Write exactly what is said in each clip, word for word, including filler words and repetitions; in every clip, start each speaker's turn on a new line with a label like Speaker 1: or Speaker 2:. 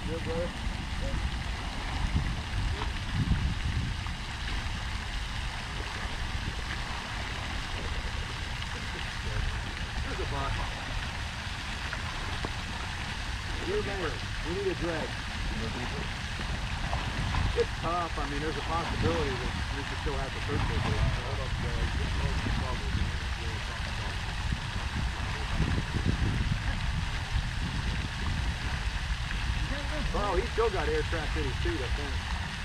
Speaker 1: Good, brother. There's a buck. You're better. We need a drag. It's tough. I mean, there's a possibility that we could still have to search for it. Hold up, guys. Oh, he's still got air trapped in his feet, I think.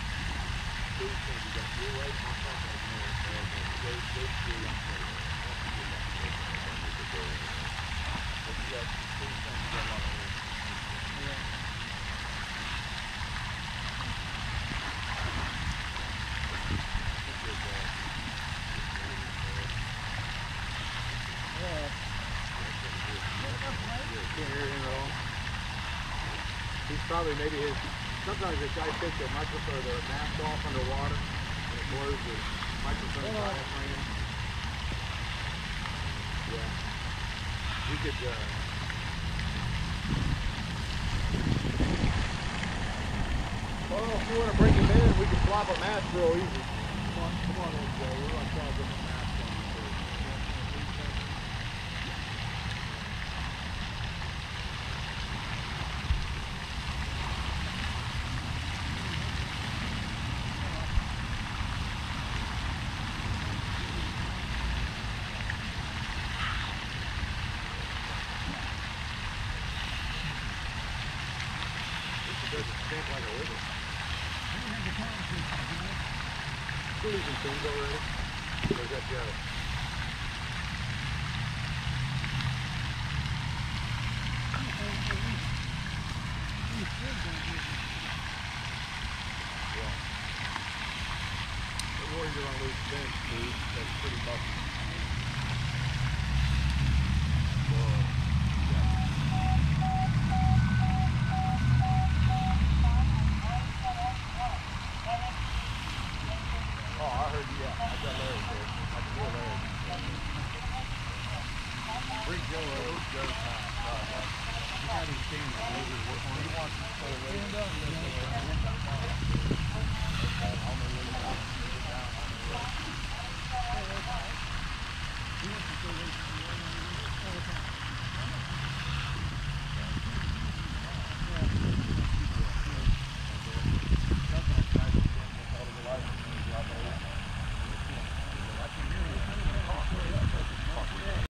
Speaker 1: Can't hear him at all. He's probably maybe his. Sometimes this guy takes their microphone or their mask off underwater and it blows the microphone diaphragm. Yeah. We could. Uh, well, if you want to bring him in, we can swap a mask real easy. Come on, come on in, Joe. We're going to try to get a mask on you first. Doesn't stink like a river. Coolies and things already? Or is that Joe? Yeah. The worries are on loose bench, dude. That's pretty bucky. Whoa. Oh, I heard you. Yeah, I got Larry there. I can hear Larry. Bring Joe over. Joe's time. You haven't seen him. He wants to play away.